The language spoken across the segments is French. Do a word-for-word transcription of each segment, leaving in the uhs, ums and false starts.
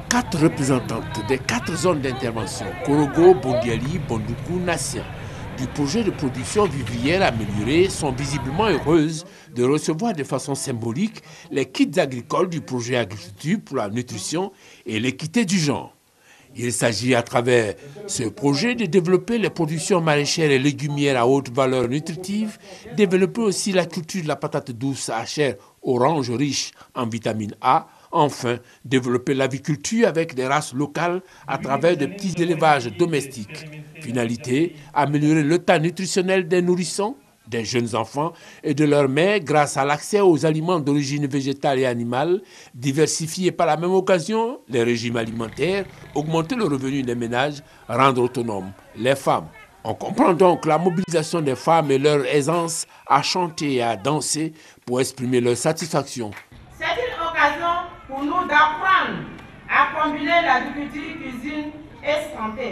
Quatre représentantes des quatre zones d'intervention, Korogo, Bondiali, Bondoukou, Nassien, du projet de production vivrière améliorée sont visiblement heureuses de recevoir de façon symbolique les kits agricoles du projet Agriculture pour la nutrition et l'équité du genre. Il s'agit à travers ce projet de développer les productions maraîchères et légumières à haute valeur nutritive, développer aussi la culture de la patate douce à chair orange riche en vitamine A, enfin développer l'aviculture avec des races locales à travers de petits élevages domestiques. Finalité, améliorer l'état nutritionnel des nourrissons, des jeunes enfants et de leurs mères grâce à l'accès aux aliments d'origine végétale et animale, diversifier par la même occasion les régimes alimentaires, augmenter le revenu des ménages, rendre autonomes les femmes. On comprend donc la mobilisation des femmes et leur aisance à chanter et à danser pour exprimer leur satisfaction. C'est une occasion pour nous d'apprendre à combiner l'agriculture, cuisine et santé.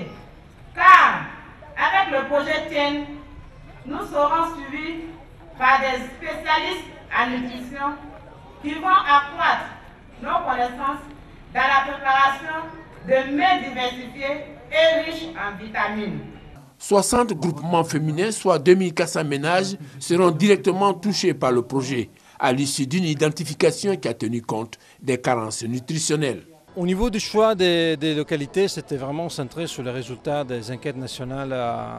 Car avec le projet Tienne, nous serons suivis par des spécialistes en nutrition qui vont accroître nos connaissances dans la préparation de mets diversifiés et riches en vitamines. soixante groupements féminins, soit deux mille quatre cents ménages, seront directement touchés par le projet, à l'issue d'une identification qui a tenu compte des carences nutritionnelles. Au niveau du choix des, des localités, c'était vraiment centré sur les résultats des enquêtes nationales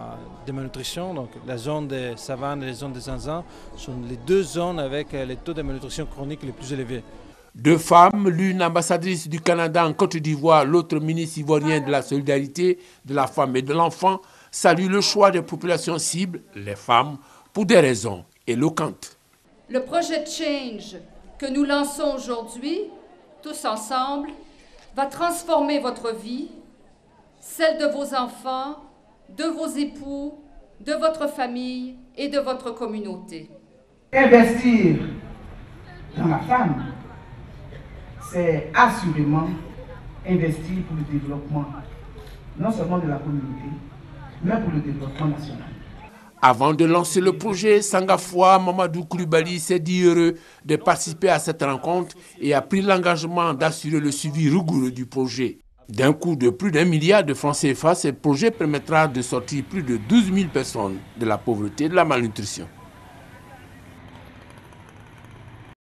de malnutrition. Donc, la zone des savanes et la zone des Zanzans sont les deux zones avec les taux de malnutrition chronique les plus élevés. Deux femmes, l'une ambassadrice du Canada en Côte d'Ivoire, l'autre ministre ivoirien de la solidarité, de la femme et de l'enfant, saluent le choix des populations cibles, les femmes, pour des raisons éloquentes. Le projet Change que nous lançons aujourd'hui, tous ensemble, va transformer votre vie, celle de vos enfants, de vos époux, de votre famille et de votre communauté. Investir dans la femme, c'est assurément investir pour le développement, non seulement de la communauté, mais pour le développement national. Avant de lancer le projet, Sangafoua Mamadou Koulibaly s'est dit heureux de participer à cette rencontre et a pris l'engagement d'assurer le suivi rigoureux du projet. D'un coût de plus d'un milliard de francs C F A, ce projet permettra de sortir plus de douze mille personnes de la pauvreté et de la malnutrition.